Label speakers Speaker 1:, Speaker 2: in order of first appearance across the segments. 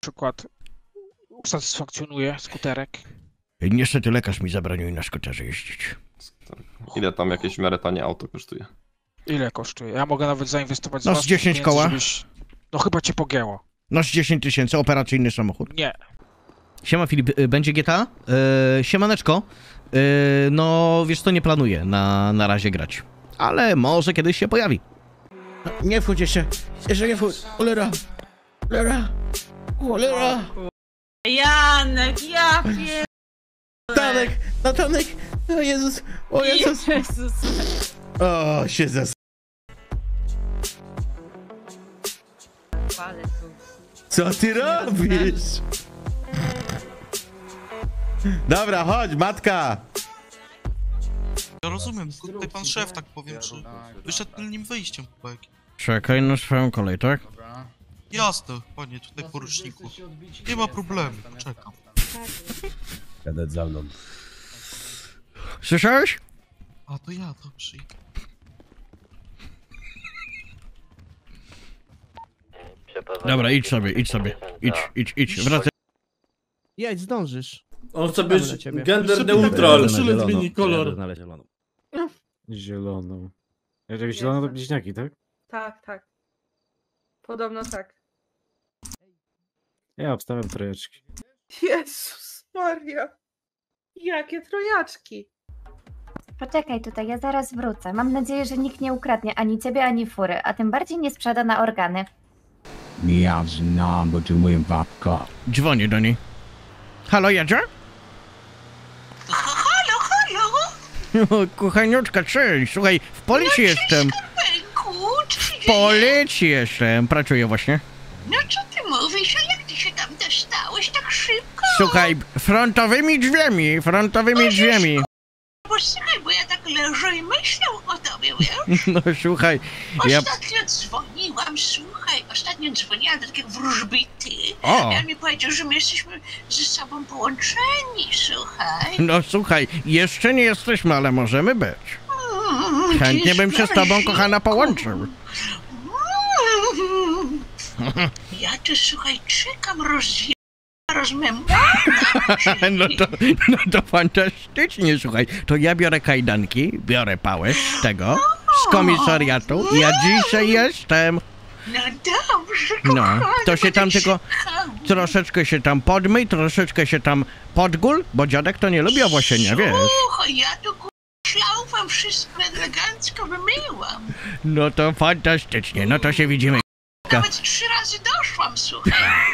Speaker 1: przykład usatysfakcjonuje skuterek.
Speaker 2: Niestety lekarz mi zabronił na skuterze jeździć.
Speaker 3: Ile tam jakieś w miarę tanie auto kosztuje?
Speaker 1: Ile kosztuje? Ja mogę nawet zainwestować z
Speaker 2: No z
Speaker 1: własnych
Speaker 2: 10
Speaker 1: pieniędzy,
Speaker 2: koła.
Speaker 1: żebyś... No chyba cię pogięło.
Speaker 2: No z 10 000, operacyjny samochód.
Speaker 1: Nie.
Speaker 2: Siema Filip, będzie GTA? Siemaneczko. No wiesz co, nie planuję na razie grać. Ale może kiedyś się pojawi. No, nie wchodź jeszcze nie wchodź. Cholera.
Speaker 4: Janek, ja pier...
Speaker 2: Natanek, o Jezus,
Speaker 4: Jezus.
Speaker 2: O, się zas...
Speaker 4: Ale tu.
Speaker 2: Co ty robisz? Dobra, chodź, matka.
Speaker 5: Ja rozumiem, tylko tutaj pan szef, tak powiem, czy wyszedł tylnym wyjściem, chłopak.
Speaker 2: Czekaj na swoją kolej, tak?
Speaker 5: Jasne, panie, tutaj poruczniku. Nie ma problemu, czekam.
Speaker 6: Kadet za mną.
Speaker 2: Słyszałeś?
Speaker 5: A to ja, dobrze.
Speaker 2: Dobra, idź sobie. Idź, wracaj.
Speaker 7: Jedź, zdążysz.
Speaker 6: On chce
Speaker 7: Mamy
Speaker 6: być
Speaker 7: na ciebie.
Speaker 6: gender neutral.
Speaker 8: Zmieni kolor.
Speaker 6: Znaleźć zieloną.
Speaker 8: Zieloną. Jak zielono to bliźniaki, tak?
Speaker 4: Tak. Podobno tak.
Speaker 8: Ja obstawiam trojeczki.
Speaker 4: Jezus Maria. Jakie trojaczki.
Speaker 9: Poczekaj tutaj, ja zaraz wrócę. Mam nadzieję, że nikt nie ukradnie ani ciebie, ani fury, a tym bardziej nie sprzeda na organy.
Speaker 10: Ja znam, bo tu moja babka.
Speaker 2: Dzwonię do niej. Halo, Jadzia?
Speaker 4: Halo.
Speaker 2: Kochaniuczka, cześć. Słuchaj, w policji jestem. W policji jestem. Pracuję właśnie.
Speaker 4: No co ty mówisz, a jak ty się tam dostałeś tak szybko?
Speaker 2: Słuchaj, frontowymi drzwiami.
Speaker 4: Bo słuchaj, bo ja tak leżę i myślę o tobie, wiesz?
Speaker 2: No słuchaj, ja...
Speaker 4: Ostatnio dzwoniłam do takiego wróżbity.
Speaker 2: O!
Speaker 4: Ja mi powiedział, że my jesteśmy ze sobą połączeni, słuchaj.
Speaker 2: No słuchaj, jeszcze nie jesteśmy, ale możemy być. Chętnie bym się z tobą, kochana, połączył.
Speaker 4: Ja tu, słuchaj, czekam
Speaker 2: No to fantastycznie, słuchaj. To ja biorę kajdanki, biorę pałę z tego, z komisariatu. Ja dzisiaj jestem.
Speaker 4: No dobrze,
Speaker 2: No, to się tam tylko troszeczkę się tam podmyj, troszeczkę się tam podgól, bo dziadek to nie lubi owłosienia, wiesz.
Speaker 4: Słuchaj, ja tu szlaufam, wszystko elegancko wymyłam.
Speaker 2: No to fantastycznie, no to się widzimy.
Speaker 4: Nawet 3 razy doszłam, słuchaj.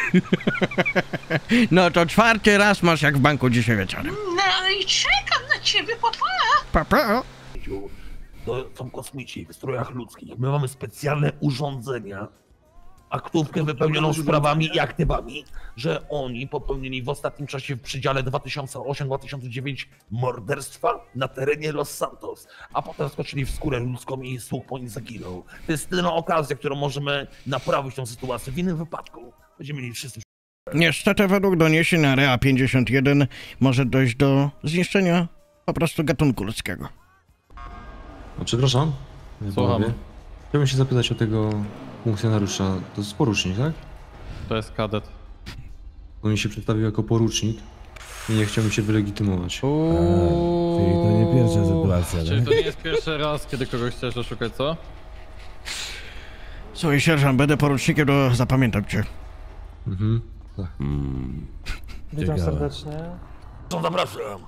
Speaker 2: No to 4. raz masz jak w banku dzisiaj wieczorem.
Speaker 4: No i czekam na ciebie, papa.
Speaker 2: Papa.
Speaker 6: To są kosmici w strojach ludzkich. My mamy specjalne urządzenia, aktówkę wypełnioną sprawami i aktywami, że oni popełnili w ostatnim czasie w przedziale 2008-2009 morderstwa na terenie Los Santos, a potem skoczyli w skórę ludzką i słuch po nich zaginął. To jest jedyna okazja, którą możemy naprawić tą sytuację. W innym wypadku będziemy mieli wszyscy...
Speaker 2: Niestety według doniesień Area 51 może dojść do zniszczenia po prostu gatunku ludzkiego.
Speaker 11: A przepraszam?
Speaker 8: Słucham.
Speaker 11: Chciałbym się zapytać o tego funkcjonariusza. To jest porucznik, tak?
Speaker 8: To jest kadet.
Speaker 11: On mi się przedstawił jako porucznik i nie chciał mi się wylegitymować.
Speaker 6: Czyli to nie pierwsza sytuacja,
Speaker 8: Czyli to nie jest pierwszy raz, kiedy kogoś chcesz oszukać, co?
Speaker 2: Słuchaj, sierżant, będę porucznikiem, to zapamiętam cię.
Speaker 11: Mhm, tak.
Speaker 8: Witam serdecznie.
Speaker 6: Zapraszam.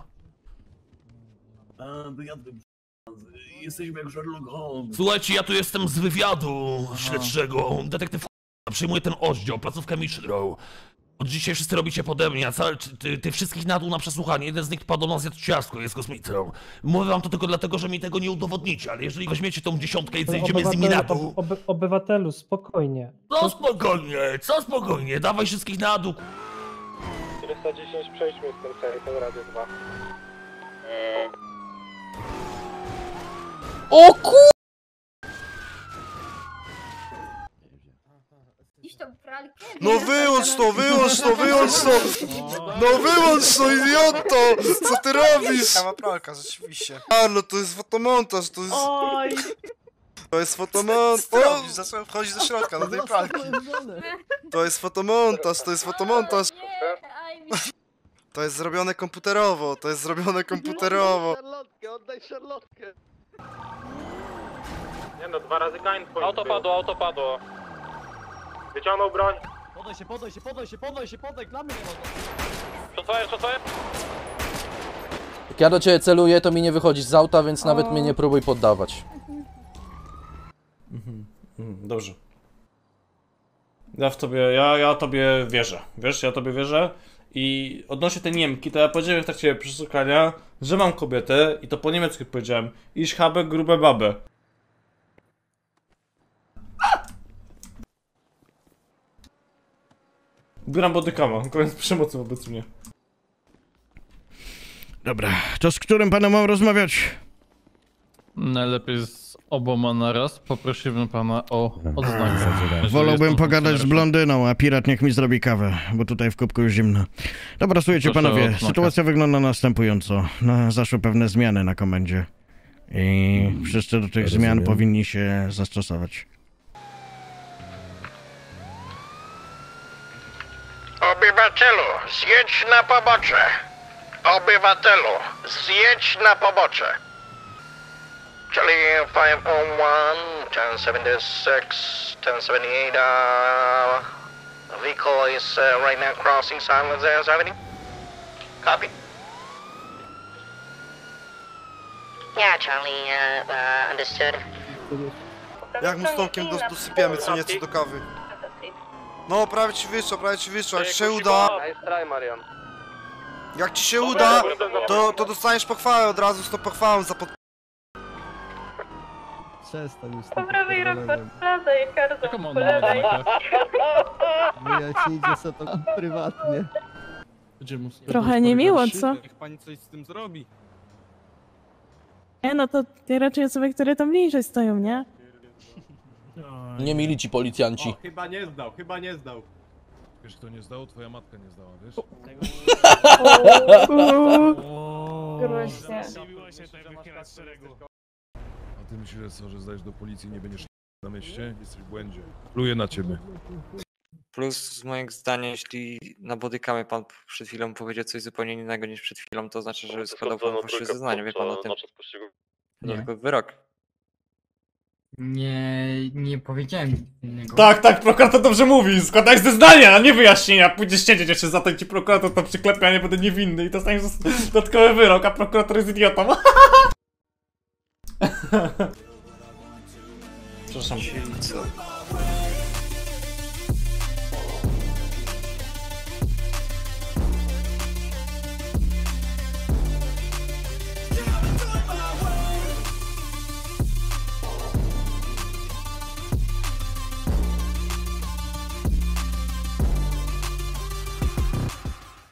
Speaker 6: Jesteśmy jak Sherlock Holmes. Słuchajcie, ja tu jestem z wywiadu śledczego. Detektyw przyjmuje ten oddział, placówkę Mission Row. Od dzisiaj wszyscy robicie pode mnie, a ty wszystkich na dół na przesłuchanie. Jeden z nich padł na zjadł ciastko, jest kosmitą. Mówię wam to tylko dlatego, że mi tego nie udowodnicie, ale jeżeli weźmiecie tą 10 i zejdziemy z nimi na dół...
Speaker 8: Obywatelu, spokojnie.
Speaker 6: Co spokojnie, dawaj wszystkich na dół.
Speaker 8: 410, przejdźmy z tym serią, Radio 2.
Speaker 4: O ku...
Speaker 1: No wyłącz to! No wyłącz to, idioto! Co ty robisz? Kama pralka, rzeczywiście. A, no to jest fotomontaż, to jest...
Speaker 4: Oj.
Speaker 1: To jest fotomontaż. O, zacząłem wchodzić do środka na tej pralki. To jest fotomontaż, to jest fotomontaż. To jest zrobione komputerowo, to jest zrobione komputerowo.
Speaker 6: Szarlotkę, oddaj szarlotkę.
Speaker 8: Nie no, 2 razy gain point.
Speaker 5: Auto padło.
Speaker 8: Wyciągnął broń.
Speaker 6: Podaj, dla mnie nie mogę.
Speaker 5: Co to jest?
Speaker 12: Jak ja do ciebie celuję, to mi nie wychodzisz z auta, więc nawet mnie nie próbuj poddawać.
Speaker 13: Dobrze. Ja tobie wierzę. Wiesz, ja tobie wierzę. I odnośnie tej Niemki, to ja powiedziałem w trakcie przeszukania, że mam kobietę i to po niemiecku powiedziałem. Ich habe grube babę. Ubieram bodykama, koniec przemocy wobec mnie.
Speaker 2: Dobra, to z którym panem mam rozmawiać?
Speaker 5: Najlepiej z oboma naraz. Poprosimy pana o odznakę.
Speaker 2: Wolałbym pogadać z blondyną, a pirat niech mi zrobi kawę, bo tutaj w kubku już zimno. Dobra, słuchajcie
Speaker 5: Proszę o
Speaker 2: panowie,
Speaker 5: odznakę.
Speaker 2: sytuacja wygląda następująco. No, zaszły pewne zmiany na komendzie. I wszyscy do tych zmian powinni się zastosować.
Speaker 6: Obywatelu, zjedź na pobocze. Obywatelu, zjedź na pobocze. Charlie 501, 1076, 1078, the vehicle is right now crossing Silence Avenue. Copy.
Speaker 4: Yeah, Charlie, understood.
Speaker 1: Jak mu z Tomkiem dosypiemy co nieco do kawy. No, prawie ci wyszło, jak ci się uda. Jak ci się uda, to dostaniesz pochwałę od razu z tą pochwałą za pod...
Speaker 7: Przestań już.
Speaker 9: Po prawej Rockford Plaza i
Speaker 5: Jaką mam odznakę?
Speaker 7: Ja ci idzie sobie to prywatnie.
Speaker 14: Trochę niemiło, co?
Speaker 8: Niech pani coś z tym zrobi.
Speaker 14: Nie, no to te raczej osoby, które tam bliżej stoją, nie?
Speaker 12: Nie mili ci policjanci.
Speaker 8: Chyba nie zdał. Wiesz kto nie zdał? Twoja matka nie zdała, wiesz?
Speaker 9: Groźnie.
Speaker 8: A ty myślisz, że zdajesz do policji i nie będziesz na mieście? Jesteś w błędzie. Pluję na ciebie.
Speaker 5: Plus z moim zdaniem, jeśli na bodykamy pan przed chwilą powiedział coś zupełnie innego niż przed chwilą, to znaczy, że składał pan fałszywe zeznanie, wie pan o tym. Tylko wyrok.
Speaker 10: Nie powiedziałem innego.
Speaker 13: Tak, prokurator dobrze mówi. Składaj zeznania, a nie wyjaśnienia. Pójdziesz siedzieć jeszcze za to, ci prokurator to przyklepia, ja nie będę niewinny i dostaniesz dodatkowy wyrok, a prokurator jest idiotą. Przepraszam.